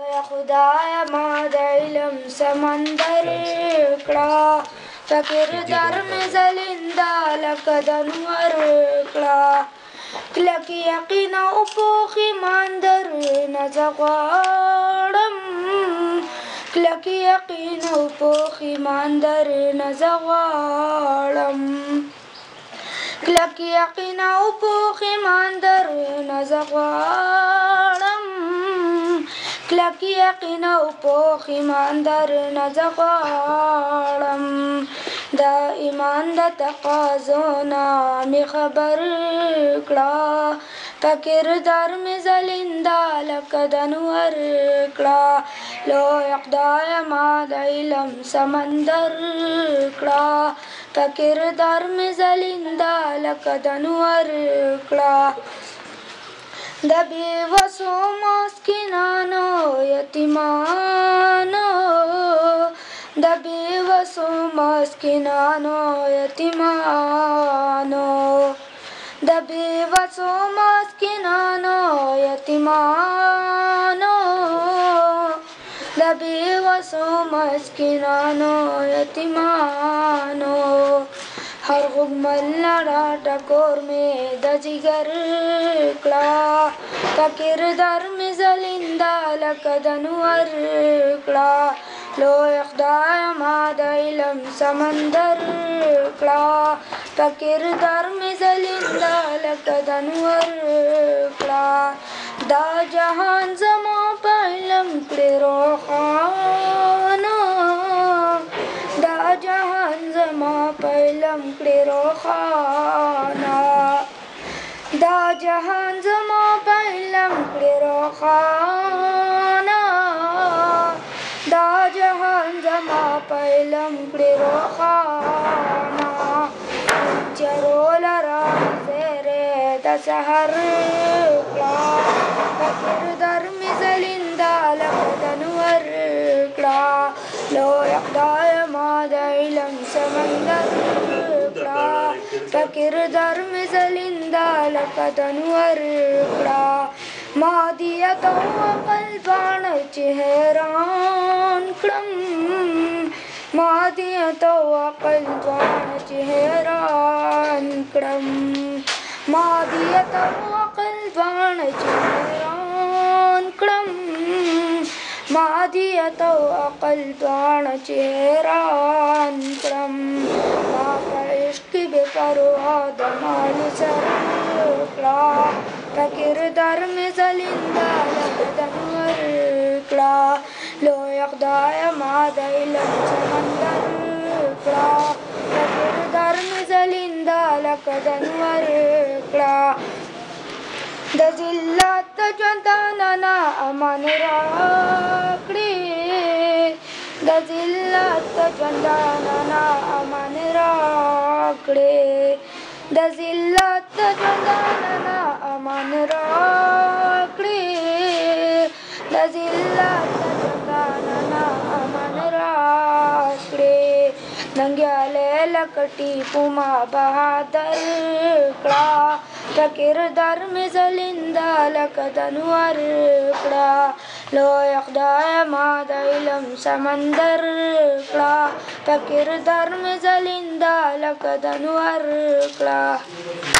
یا خدایا ما د علم سمندر کړه فکر در مې ځلنده لکه د نور کړه کلک یقین او پوخ ایمان درنه زه غواړم کلک یقین او پوخ ایمان درنه زه غواړم کلک یقین او پوخ ایمان درنه زه غواړم کلک یقین او پوخ ایمان درنه زه غواړم د ایمان د تقاضو نه مې خبر کړه فکر در مې ځلنده لکه د نور کړه لوی خدایه ما د علم سمندر کړه فکر در مې ځلنده لکه د نور کړه د بېوسو مسکینانو یتیمانو د بېوسو مسکینانو یتیمانو د بېوسو مسکینانو یتیمانو د بېوسو مسکینانو یتیمانو هر غوږمل را ټکور مې د جګر کړه فکر در مې ځلنده لکه د نور کړه لوی خدایه ما د علم سمندر کړه فکر در مې ځلنده لکه د نور کړه دا جهان زما په علم کړې روښانه دا جهان زما په علم کړې روښانه دا جهان زما په علم کړې روښانه دا جهان زما په علم کړې روښانه تیارو لره زیری د سحر کړه فکر در مې ځلنده لکه د نور کړه لوی خدایه ما د علم سمندر کړه فکر در مې ځلنده لکه د نور کړه مادیت او عقل باڼه چې حیران کړم مادیت او عقل باڼه چې حیران کړم مادیت او عقل باڼه چې حیران کړم مادیت او عقل باڼه چې حیران کړم ما په عشق کې بې پروا د مال سر کړه فکر در مې ځلنده لکه د نور کړه لوی خدایه ما د علم سمندر کړه فکر در مې ځلنده لکه د نور کړه د ذلت د ژوندانه نه امان راکړې د ذلت د ژوندانه نه امان راکړې د ذلت د ژوندانه نه امان راکړې د ذلت د ژوندانه نه امان راکړې ننګیالی لکه ټیپو ما بهادر کړه فکر در مې ځلنده لکه د نور کړه لوی خدایه ما د علم سمندر کړه فکر در مې ځلنده لکه د نور کړه